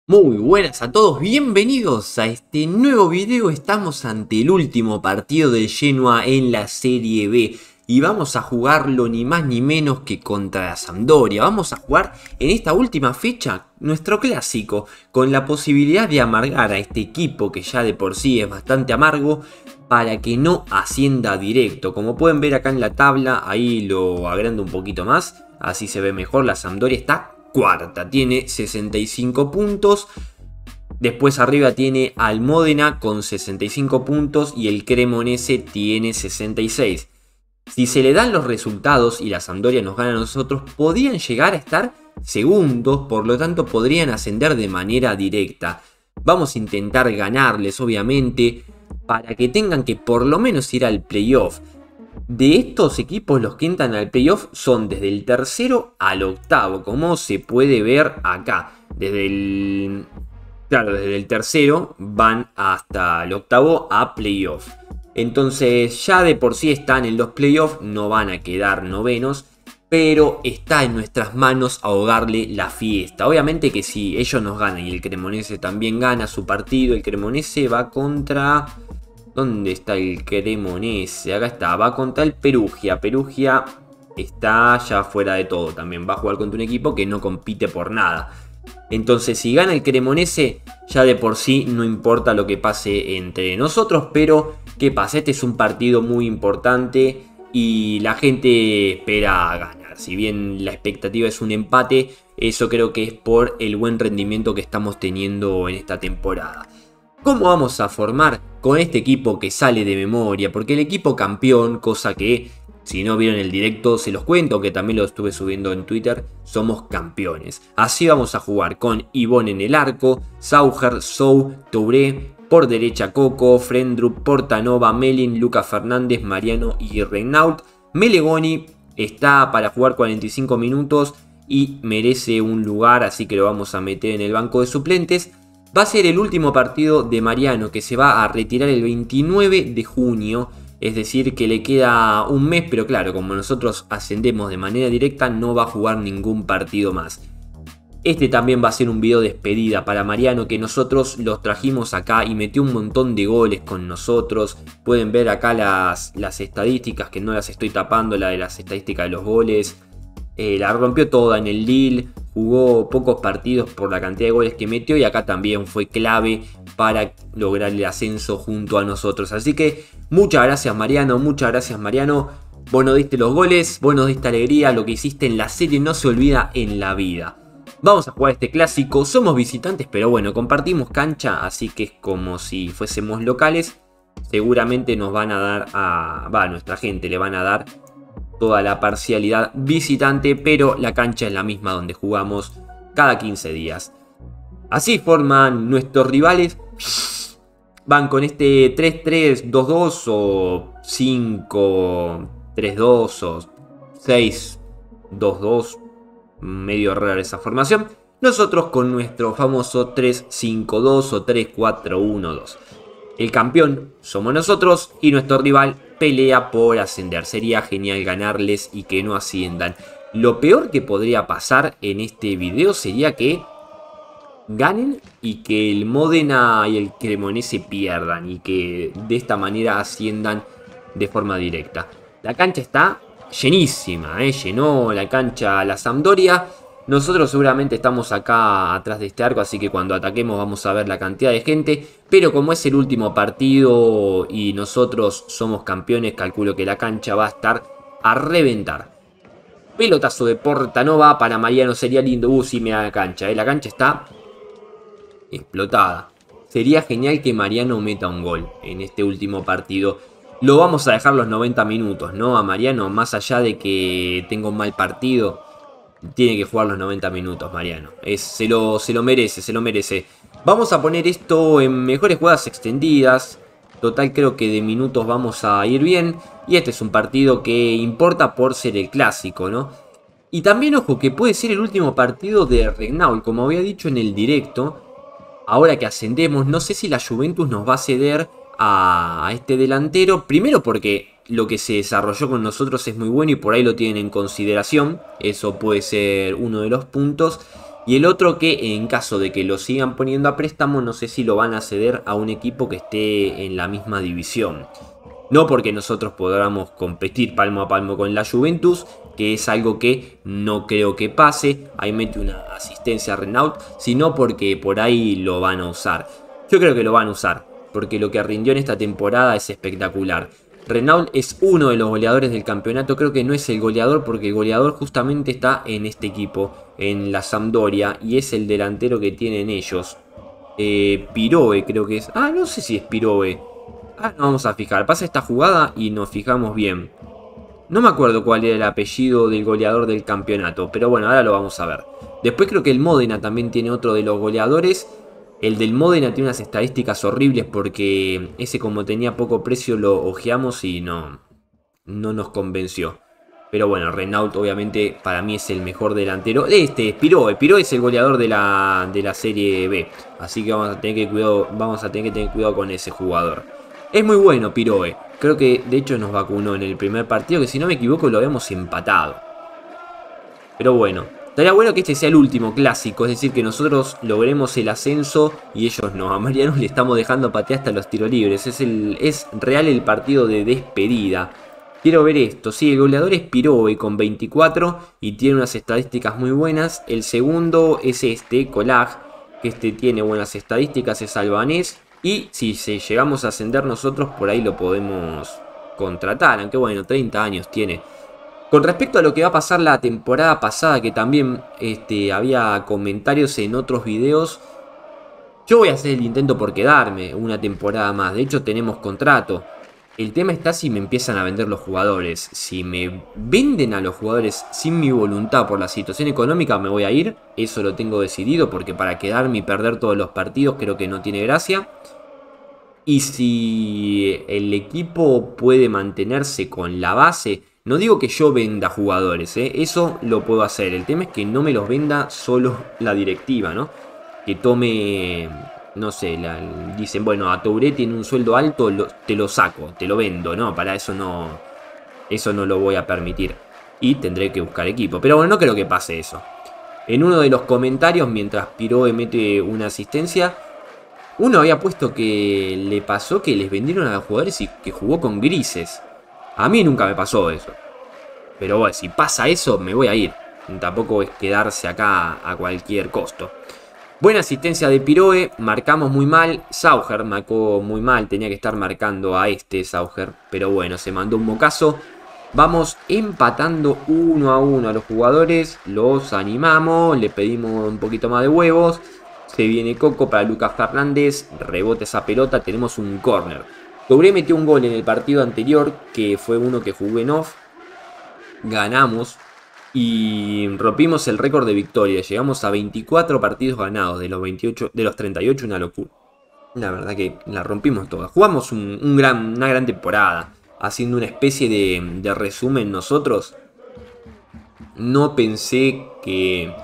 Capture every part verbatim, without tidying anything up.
Muy buenas a todos, bienvenidos a este nuevo video. Estamos ante el último partido del Genoa en la Serie B y vamos a jugarlo ni más ni menos que contra la Sampdoria. Vamos a jugar en esta última fecha nuestro clásico, con la posibilidad de amargar a este equipo que ya de por sí es bastante amargo, para que no ascienda directo. Como pueden ver acá en la tabla, ahí lo agrando un poquito más, así se ve mejor. La Sampdoria está cuarta, tiene sesenta y cinco puntos. Después arriba tiene al Módena con sesenta y cinco puntos y el Cremonese tiene sesenta y seis. Si se le dan los resultados y la Sampdoria nos gana a nosotros, podrían llegar a estar segundos, por lo tanto podrían ascender de manera directa. Vamos a intentar ganarles, obviamente, para que tengan que por lo menos ir al playoff. De estos equipos, los que entran al playoff son desde el tercero al octavo, como se puede ver acá. Desde el, claro, desde el tercero van hasta el octavo a playoff. Entonces ya de por sí están en los playoffs, no van a quedar novenos, pero está en nuestras manos ahogarle la fiesta. Obviamente que si ellos nos ganan y el Cremonese también gana su partido, el Cremonese va contra... ¿Dónde está el Cremonese? Acá está, va contra el Perugia. Perugia está ya fuera de todo también. Va a jugar contra un equipo que no compite por nada. Entonces, si gana el Cremonese, ya de por sí no importa lo que pase entre nosotros. Pero, ¿qué pasa? Este es un partido muy importante y la gente espera ganar. Si bien la expectativa es un empate, eso creo que es por el buen rendimiento que estamos teniendo en esta temporada. ¿Cómo vamos a formar con este equipo que sale de memoria? Porque el equipo campeón, cosa que si no vieron el directo se los cuento, que también lo estuve subiendo en Twitter, somos campeones. Así vamos a jugar con Ivonne en el arco, Sauger, Sou, Touré, por derecha Coco, Frendrup, Portanova, Melin, Lucas Fernández, Mariano y Reinault. Melegoni está para jugar cuarenta y cinco minutos y merece un lugar, así que lo vamos a meter en el banco de suplentes. Va a ser el último partido de Mariano, que se va a retirar el veintinueve de junio. Es decir, que le queda un mes, pero claro, como nosotros ascendemos de manera directa, no va a jugar ningún partido más. Este también va a ser un video de despedida para Mariano, que nosotros los trajimos acá y metió un montón de goles con nosotros. Pueden ver acá las, las estadísticas, que no las estoy tapando, la de las estadísticas de los goles. Eh, la rompió toda en el Lille, jugó pocos partidos por la cantidad de goles que metió y acá también fue clave para lograr el ascenso junto a nosotros. Así que muchas gracias Mariano, muchas gracias Mariano. Vos nos diste los goles, vos nos diste alegría, lo que hiciste en la serie no se olvida en la vida. Vamos a jugar este clásico, somos visitantes pero bueno, compartimos cancha, así que es como si fuésemos locales. Seguramente nos van a dar a... va, a nuestra gente le van a dar toda la parcialidad visitante, pero la cancha es la misma donde jugamos cada quince días. Así forman nuestros rivales. Van con este tres tres dos dos o cinco tres dos o seis dos dos. Medio rara esa formación. Nosotros con nuestro famoso tres cinco dos o tres cuatro uno dos. El campeón somos nosotros y nuestro rival pelea por ascender. Sería genial ganarles y que no asciendan. Lo peor que podría pasar en este video sería que ganen y que el Módena y el Cremonese pierdan y que de esta manera asciendan de forma directa. La cancha está llenísima, ¿eh? Llenó la cancha la Sampdoria. Nosotros seguramente estamos acá atrás de este arco, así que cuando ataquemos vamos a ver la cantidad de gente. Pero como es el último partido y nosotros somos campeones, calculo que la cancha va a estar a reventar. Pelotazo de Portanova para Mariano, sería lindo. Uh, sí, mira la cancha, ¿eh? La cancha está explotada. Sería genial que Mariano meta un gol en este último partido. Lo vamos a dejar los noventa minutos, ¿no? A Mariano, más allá de que tenga un mal partido, tiene que jugar los noventa minutos, Mariano. Es, se, lo, se lo merece, se lo merece. Vamos a poner esto en mejores jugadas extendidas. Total, creo que de minutos vamos a ir bien. Y este es un partido que importa por ser el clásico, ¿no? Y también, ojo, que puede ser el último partido de Reinault, como había dicho en el directo. Ahora que ascendemos, no sé si la Juventus nos va a ceder a este delantero. Primero porque lo que se desarrolló con nosotros es muy bueno y por ahí lo tienen en consideración. Eso puede ser uno de los puntos. Y el otro que en caso de que lo sigan poniendo a préstamo, no sé si lo van a ceder a un equipo que esté en la misma división. No porque nosotros podamos competir palmo a palmo con la Juventus, que es algo que no creo que pase. Ahí mete una asistencia a Renault, sino porque por ahí lo van a usar. Yo creo que lo van a usar, porque lo que rindió en esta temporada es espectacular. Renault es uno de los goleadores del campeonato, creo que no es el goleador porque el goleador justamente está en este equipo, en la Sampdoria, y es el delantero que tienen ellos. Eh, Piroe creo que es. Ah, no sé si es Piroe. Ah, nos vamos a fijar. Pasa esta jugada y nos fijamos bien. No me acuerdo cuál era el apellido del goleador del campeonato, pero bueno, ahora lo vamos a ver. Después creo que el Módena también tiene otro de los goleadores. El del Módena tiene unas estadísticas horribles porque ese, como tenía poco precio, lo ojeamos y no, no nos convenció. Pero bueno, Renault obviamente para mí es el mejor delantero. Este es Piroe. Piroe es el goleador de la, de la Serie B. Así que vamos a tener que cuidado, vamos a tener que tener cuidado con ese jugador. Es muy bueno Piroe. Creo que de hecho nos vacunó en el primer partido, que si no me equivoco lo habíamos empatado. Pero bueno, estaría bueno que este sea el último clásico, es decir, que nosotros logremos el ascenso y ellos no. A Mariano le estamos dejando patear hasta los tiros libres. Es, el, es real el partido de despedida. Quiero ver esto. Sí, el goleador es Piroe con veinticuatro y tiene unas estadísticas muy buenas. El segundo es este, Colag, que este tiene buenas estadísticas, es albanés. Y si llegamos a ascender nosotros, por ahí lo podemos contratar. Aunque bueno, treinta años tiene. Con respecto a lo que va a pasar la temporada pasada, que también este, había comentarios en otros videos, yo voy a hacer el intento por quedarme una temporada más. De hecho, tenemos contrato. El tema está si me empiezan a vender los jugadores. Si me venden a los jugadores sin mi voluntad por la situación económica, me voy a ir. Eso lo tengo decidido, porque para quedarme y perder todos los partidos creo que no tiene gracia. Y si el equipo puede mantenerse con la base, no digo que yo venda jugadores, ¿eh? Eso lo puedo hacer. El tema es que no me los venda solo la directiva, ¿no? Que tome, no sé, la, dicen, bueno, a Touré tiene un sueldo alto, lo, te lo saco, te lo vendo, ¿no? Para eso no, eso no lo voy a permitir. Y tendré que buscar equipo. Pero bueno, no creo que pase eso. En uno de los comentarios, mientras Piroe mete una asistencia, uno había puesto que le pasó que les vendieron a los jugadores y que jugó con grises. A mí nunca me pasó eso. Pero bueno, si pasa eso, me voy a ir. Tampoco es quedarse acá a cualquier costo. Buena asistencia de Piroe, marcamos muy mal. Sauger marcó muy mal, tenía que estar marcando a este Sauger. Pero bueno, se mandó un mocazo. Vamos empatando uno a uno a los jugadores. Los animamos, le pedimos un poquito más de huevos. Se viene Coco para Lucas Fernández. Rebota esa pelota, tenemos un córner. Touré metió un gol en el partido anterior, que fue uno que jugué en off. Ganamos y rompimos el récord de victoria. Llegamos a veinticuatro partidos ganados de los veintiocho, de los treinta y ocho, una locura. La verdad que la rompimos toda. Jugamos un, un gran, una gran temporada. Haciendo una especie de, de resumen nosotros. No pensé que...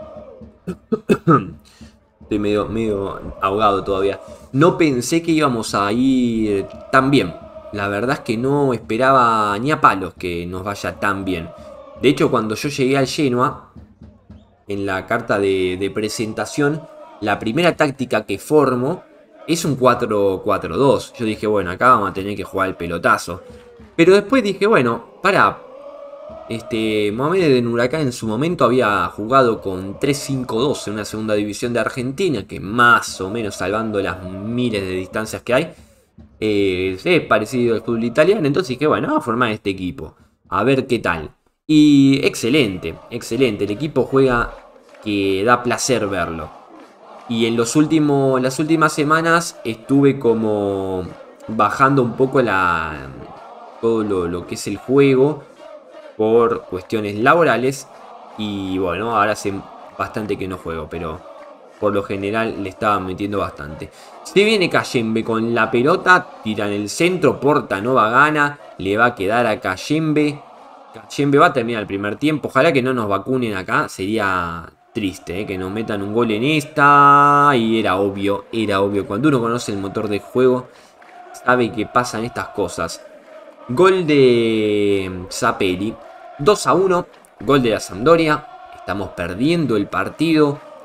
Estoy medio, medio ahogado todavía. No pensé que íbamos a ir tan bien. La verdad es que no esperaba ni a palos que nos vaya tan bien. De hecho, cuando yo llegué al Genoa, en la carta de, de presentación, la primera táctica que formo es un cuatro cuatro dos. Yo dije, bueno, acá vamos a tener que jugar el pelotazo. Pero después dije, bueno, para... Este, Mohamed Ben Huracán en su momento había jugado con tres cinco dos en una segunda división de Argentina, que más o menos, salvando las miles de distancias que hay, eh, es parecido al fútbol italiano. Entonces dije, bueno, vamos a formar este equipo, a ver qué tal. Y excelente, excelente, el equipo juega que da placer verlo. Y en los últimos, las últimas semanas estuve como bajando un poco la, todo lo, lo que es el juego, por cuestiones laborales. Y bueno, ahora hace bastante que no juego, pero por lo general le estaba metiendo bastante. Se viene Cayembe con la pelota, tira en el centro, Portanova gana, le va a quedar a Cayembe. Cayembe va a terminar el primer tiempo. Ojalá que no nos vacunen acá, sería triste, ¿eh? Que nos metan un gol en esta. Y era obvio, era obvio. Cuando uno conoce el motor de juego, sabe que pasan estas cosas. Gol de Zapelli, dos a uno, gol de la Sampdoria. Estamos perdiendo el partido.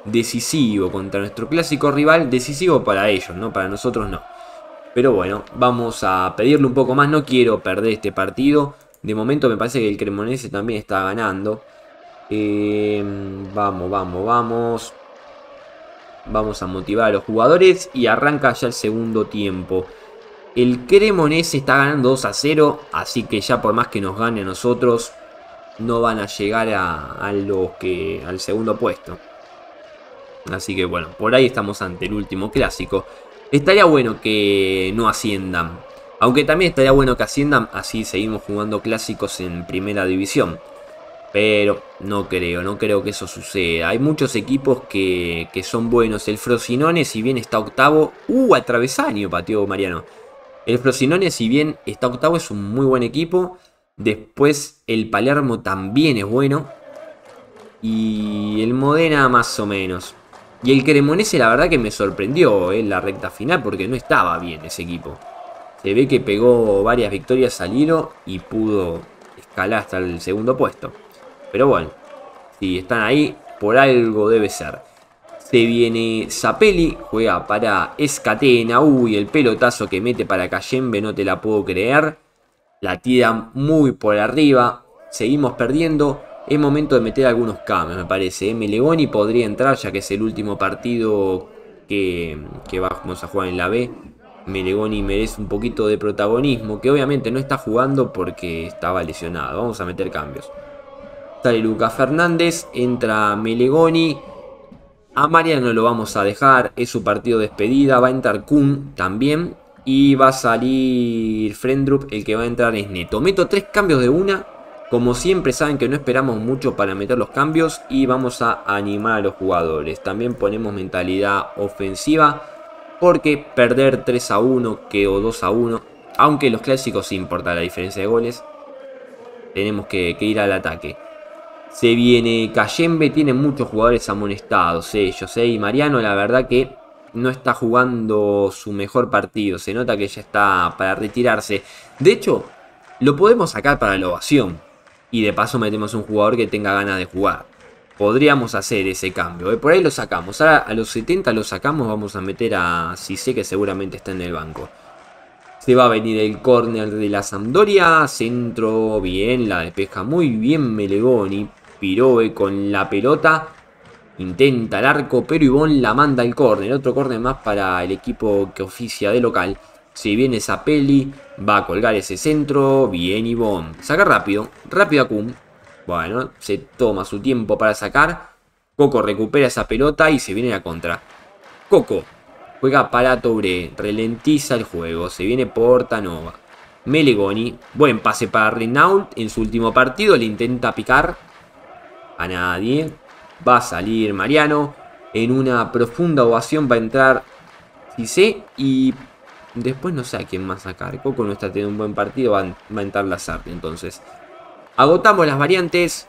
decisivo contra nuestro clásico rival. Decisivo para ellos, ¿no? Para nosotros no. Pero bueno, vamos a pedirle un poco más. No quiero perder este partido. De momento me parece que el Cremonese también está ganando. Eh, vamos, vamos, vamos. Vamos a motivar a los jugadores y arranca ya el segundo tiempo. El Cremonese está ganando dos a cero, así que ya por más que nos gane a nosotros, no van a llegar a, a los que, al segundo puesto. Así que bueno, por ahí estamos ante el último clásico. Estaría bueno que no asciendan, aunque también estaría bueno que asciendan, así seguimos jugando clásicos en primera división. Pero no creo, no creo que eso suceda. Hay muchos equipos que, que son buenos. El Frosinone, si bien está octavo... ¡Uh! Al travesaño pateó Mariano. El Frosinone, si bien está octavo, es un muy buen equipo. Después el Palermo también es bueno. Y el Modena más o menos. Y el Cremonese la verdad que me sorprendió en la recta final porque no estaba bien ese equipo. Se ve que pegó varias victorias al hilo y pudo escalar hasta el segundo puesto. Pero bueno, si están ahí, por algo debe ser. Se viene Zapelli, juega para Escatena. Uy, el pelotazo que mete para Cayembe, no te la puedo creer. La tira muy por arriba. Seguimos perdiendo. Es momento de meter algunos cambios, me parece. ¿eh? Melegoni podría entrar, ya que es el último partido que, que vamos a jugar en la B. Melegoni merece un poquito de protagonismo, que obviamente no está jugando porque estaba lesionado. Vamos a meter cambios. Sale Lucas Fernández, entra Melegoni. A Mariano lo vamos a dejar, es su partido de despedida. Va a entrar Kun también. Y va a salir Frendrup, el que va a entrar es Neto. Meto tres cambios de una. Como siempre saben que no esperamos mucho para meter los cambios. Y vamos a animar a los jugadores. También ponemos mentalidad ofensiva. Porque perder tres a uno quedó dos a uno. Aunque los clásicos sí importa la diferencia de goles. Tenemos que, que ir al ataque. Se viene Cayembe, tiene muchos jugadores amonestados, ellos, ¿eh? Y Mariano la verdad que no está jugando su mejor partido. Se nota que ya está para retirarse. De hecho, lo podemos sacar para la ovación. Y de paso metemos un jugador que tenga ganas de jugar. Podríamos hacer ese cambio, ¿eh? Por ahí lo sacamos. Ahora a los setenta lo sacamos, vamos a meter a Cissé, que seguramente está en el banco. Se va a venir el córner de la Sampdoria. Centro, bien, la despeja muy bien Melegoni. Piroe con la pelota. Intenta el arco, pero Ivón la manda al córner. Otro córner más para el equipo que oficia de local. Si viene Zapelli, va a colgar ese centro. Bien Ivón. Saca rápido. Rápido a Kun. Bueno, se toma su tiempo para sacar. Coco recupera esa pelota y se viene la contra. Coco juega para Touré. Ralentiza el juego. Se viene Portanova. Melegoni. Buen pase para Renault. En su último partido le intenta picar. A nadie. Va a salir Mariano. En una profunda ovación va a entrar Cissé. Y después no sé a quién más sacar. Coco no está teniendo un buen partido. Va a, va a entrar Lazarte. Entonces agotamos las variantes.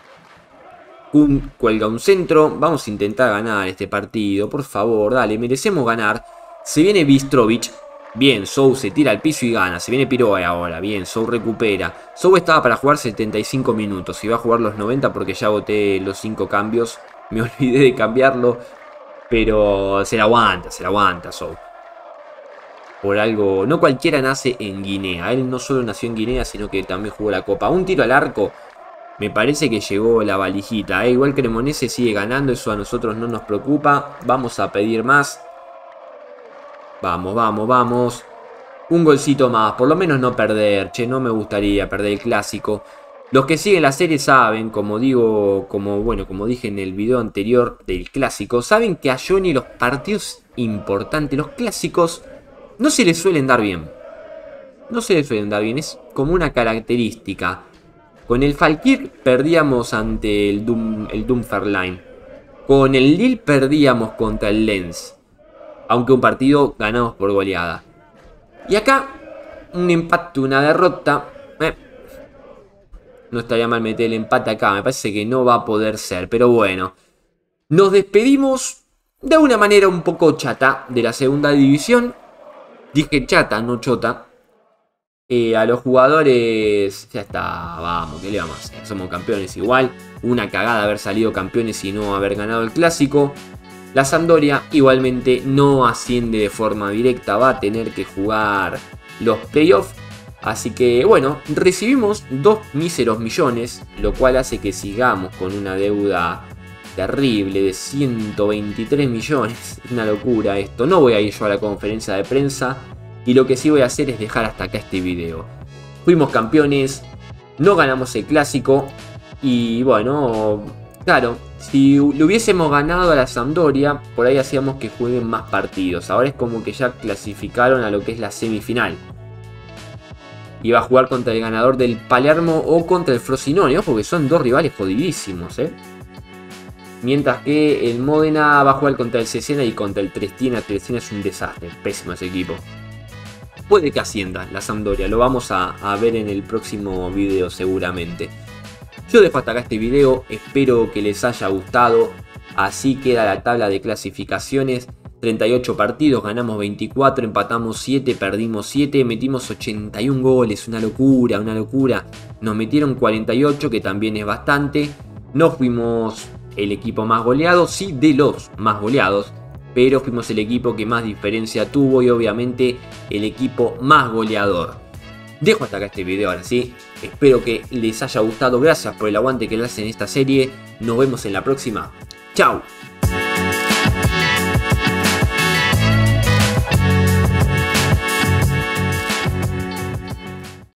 Kun cuelga un centro. Vamos a intentar ganar este partido. Por favor, dale. Merecemos ganar. Se viene Bistrovich. Bien, Sou se tira al piso y gana. Se viene Piroe ahora. Bien, Sou recupera. Sou estaba para jugar setenta y cinco minutos. Iba a jugar los noventa porque ya boté los cinco cambios. Me olvidé de cambiarlo. Pero se la aguanta, se la aguanta Sou. Por algo, no cualquiera nace en Guinea. Él no solo nació en Guinea, sino que también jugó la Copa. Un tiro al arco. Me parece que llegó la valijita. ¿eh? Igual Cremonese sigue ganando. Eso a nosotros no nos preocupa. Vamos a pedir más. Vamos, vamos, vamos. Un golcito más. Por lo menos no perder. Che, no me gustaría perder el clásico. Los que siguen la serie saben, como digo, como bueno, como dije en el video anterior del clásico, saben que a Johnny los partidos importantes, los clásicos, no se les suelen dar bien. No se les suelen dar bien. Es como una característica. Con el Falkirk perdíamos ante el, Dum, el Dunfermline. Con el Lille perdíamos contra el Lens. Aunque un partido ganamos por goleada. Y acá, un empate, una derrota. Eh, no estaría mal meter el empate acá. Me parece que no va a poder ser. Pero bueno. Nos despedimos de una manera un poco chata de la segunda división. Dije chata, no chota. Eh, a los jugadores ya está, vamos, ¿qué le vamos a hacer? Somos campeones igual. Una cagada haber salido campeones y no haber ganado el clásico. La Sampdoria igualmente no asciende de forma directa, va a tener que jugar los playoffs. Así que bueno, recibimos dos míseros millones, lo cual hace que sigamos con una deuda terrible de ciento veintitrés millones. Una locura esto. No voy a ir yo a la conferencia de prensa y lo que sí voy a hacer es dejar hasta acá este video. Fuimos campeones, no ganamos el clásico y bueno, claro, si lo hubiésemos ganado a la Sampdoria, por ahí hacíamos que jueguen más partidos. Ahora es como que ya clasificaron a lo que es la semifinal. Y va a jugar contra el ganador del Palermo o contra el Frosinone, ojo que son dos rivales jodidísimos, ¿eh? Mientras que el Módena va a jugar contra el Cesena y contra el Triestina. Triestina es un desastre, pésimo ese equipo. Puede que ascienda la Sampdoria, lo vamos a, a ver en el próximo video seguramente. Yo dejo hasta acá este video, espero que les haya gustado. Así queda la tabla de clasificaciones. treinta y ocho partidos, ganamos veinticuatro, empatamos siete, perdimos siete, metimos ochenta y un goles, una locura, una locura. Nos metieron cuarenta y ocho, que también es bastante. No fuimos el equipo más goleado, sí de los más goleados, pero fuimos el equipo que más diferencia tuvo y obviamente el equipo más goleador. Dejo hasta acá este video ahora sí, espero que les haya gustado, gracias por el aguante que le hacen esta serie, nos vemos en la próxima, chao.